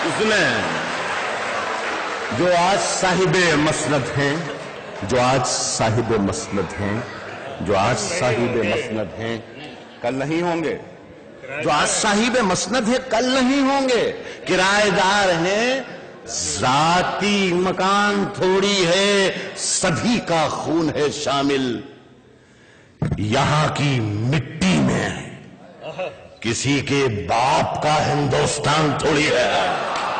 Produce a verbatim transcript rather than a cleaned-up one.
उसमें जो आज साहिबे मसनद हैं, जो आज साहिबे मसनद हैं, जो आज साहिबे मसनद हैं, कल नहीं होंगे। जो आज साहिबे मसनद है, कल नहीं होंगे। किराएदार हैं, जाती मकान थोड़ी है, सभी का खून है शामिल। यहां की मिट्टी में किसी के बाप का हिंदुस्तान थोड़ी है।